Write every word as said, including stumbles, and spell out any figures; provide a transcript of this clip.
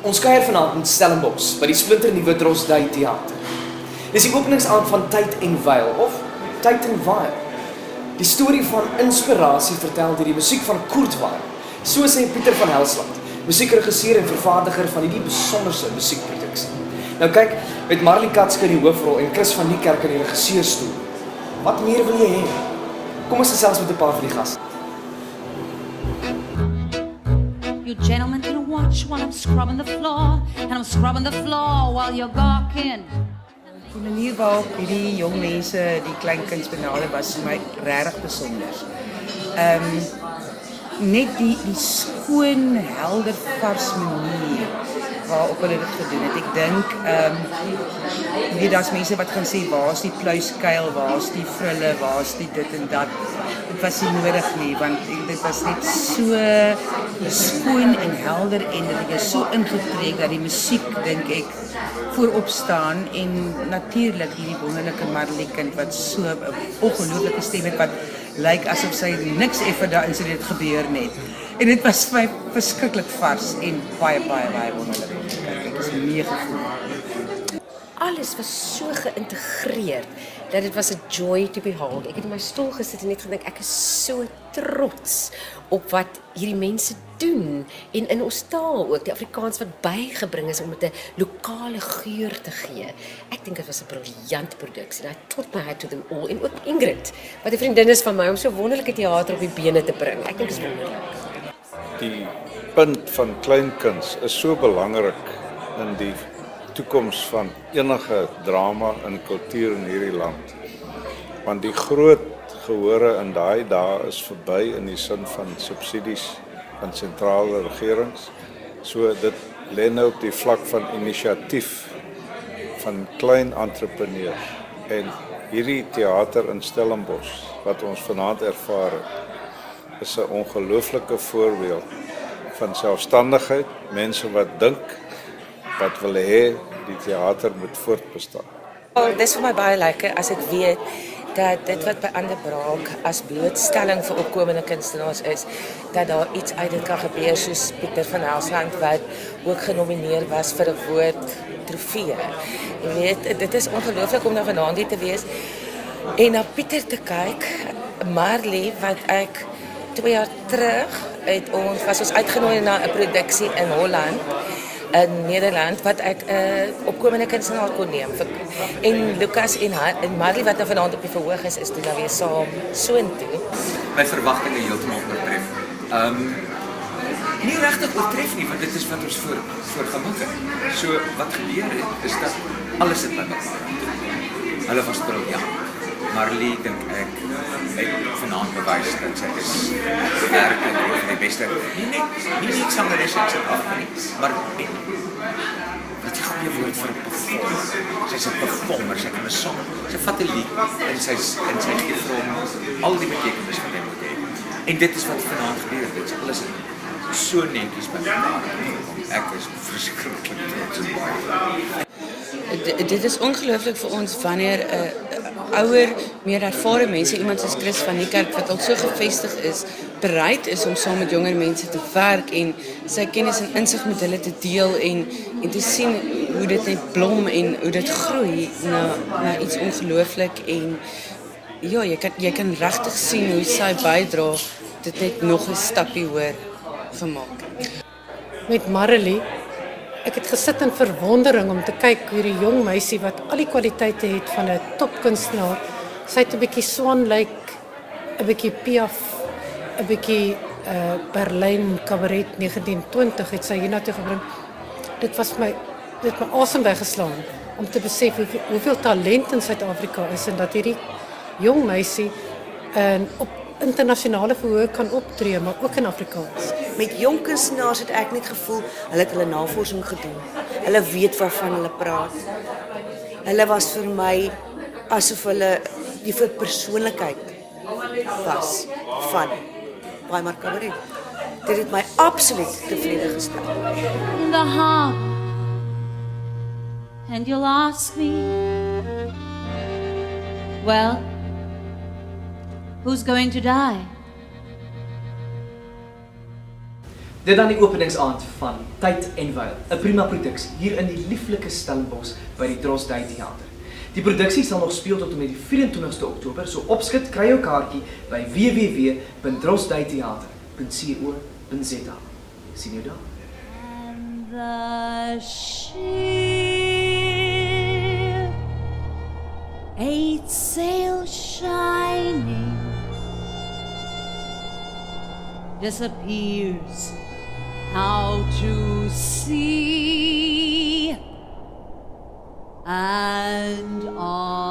Ons kuier vanaand in Stellenbosch by die splinternuwe Drosdai Theater. Dis die openingsaand van Tyd en Weil of Tyd en Weil. Die storie van inspirasie vertel deur die musiek van Kurt Weill. So sê Pieter van Helsland, musiekregisseur en vervaardiger van hierdie besonderse musiekproduksie. Nou kyk, met Marley Katske in die hoofrol en Chris van Niekerk in die regisseurstoel. Wat meer wil jy hê? Kom ons gesels met 'n paar van die gaste. You gentlemen can watch while I'm scrubbing the floor, and I'm scrubbing the floor while you're gawking. Die manier waarop hierdie jong mense die kleinkuns benader was vir my regtig besonder. Ehm um, net die die skoon, helder, vars manier waarop hulle dit gedoen het. Ek dink ehm um, weet daar's mense wat gaan sê waar's die pluiskuil, waar's die frulle, waar's die dit en dat. Dit was nie nodig nie, want dit was net so skoon en helder en dit is so ingetrek dat die musiek, dink ek, voorop staan en natuurlik hierdie wonderlike Marley kind wat so 'n ongelooflike stem het wat lyk asof sy niks effe daarin sê dit gebeur net. En dit was vir my verskriklik vars en baie baie baie wonderlik. Ek is mega gevoel. Alles was so geïntegreer dat dit was 'n joy to behold. Ek het in my stoel gesit en net gedink ek is so trots op wat hierdie mense doen en in ons taal ook, die Afrikaans wat bygebring is om dit 'n lokale geur te gee. Ek dink dit was 'n briljante produksie. I taught my hat to them all en ook Ingrid, wat 'n vriendin is van my om so wonderlike teater op die bene te bring. Ek dink dit is wonderlik. Die punt van kleinkuns is so belangrik in die toekoms van enige drama en kultuur in hierdie land. Want die groot gehore in daai dae is verby in die sin van subsidies van sentrale regerings. So dit lê nou op die vlak van inisiatief van klein entrepreneurs. En hierdie teater in Stellenbosch wat ons vanaand ervaar het, is 'n ongelooflike voorbeeld van selfstandigheid, mense wat dink, wat wil hê die teater moet voortbestaan. Oh, dit is vir my baie lekker as ek weet dat dit wat by ander braak as blootstelling vir opkomende kunstenaars is, dat daar iets uit dit kan gebeur soos Pieter van Helsland wat ook genomineer was vir 'n woord trofee. Jy weet, dit is ongelooflik om nou vanaand hier te wees en na Pieter te kyk, Marley wat ek twee jaar terug uit ons was ons uitgenooi na 'n produksie in Holland in Nederland wat ek 'n uh, opkomende kunstenaar kon neem. En Lucas en, en Marley wat nou vanaand op die verhoog is, is toe nou weer saam soontoe. My verwagtinge heeltemal oortref. Ehm um, nie regtig oortref nie, want dit is wat ons voor voor gemik het. So wat gebeur het is dat alles het by mekaar. Hulle was briljant. Marley dink ek het vanaand bewys dat sy is werklik een van die beste, nie net, nie net sangeres in Suid-Afrika nie, maar wat die goeie woord vir 'n performer. Sy's 'n performer, sy kan 'n song, sy vat 'n lied en sy en sy gee vir hom al die betekenis wat hy moet hê. En dit is wat vanaand gebeur het. Dit is alles so netjies by mekaar. Ek is verskriklik trots op baie. Dit is ongelooflik vir ons wanneer 'n uh, ouer, meer ervare mense, iemand soos Chris van Niekerk wat al so gevestig is, bereid is om saam met jonger mense te werk en sy kennis en insig met hulle te deel en en te sien hoe dit net blom en hoe dit groei na na iets ongelooflik en ja, jy kan jy kan regtig sien hoe sy bydra dit net nog 'n stappie hoër gemaak. Met Marley, ek het gesit in verwondering om te kyk hoe die jong meisie wat al die kwaliteite het van 'n topkunstenaar, sy het 'n bietjie Swan-lyk, 'n bietjie Piaf, 'n bietjie uh, Berlyn Cabaret negentien twintig het sy hiernatoe gebring. Dit was my dit my asem weggeslaan om te besef hoeveel, hoeveel talent in Suid-Afrika is en dat hierdie jong meisie uh, op internasionale verhoog kan optree, maar ook in Afrikaans. Met jong kunstenaars het ek net gevoel, hulle het hulle navorsing gedoen. Hulle weet waarvan hulle praat. Hulle was vir my asof hulle die verpersoonlikheid was van Weimar Cabaret. Dit het my absoluut tevrede gestel. In the heart, and you'll ask me, well, who's going to die? Dit dan die openingsaand van Tyd en Wyl, 'n prima produksie hier in die lieflike Stellenbosch by die Drosdai Theater. Die produksie sal nog speel tot en met die vyf en twintigste Oktober, so opskit kry jou kaartjie by w w w punt drosdai theater punt co punt za. Sien jou daar. And the ship, eight sails shining, disappears out to sea, and on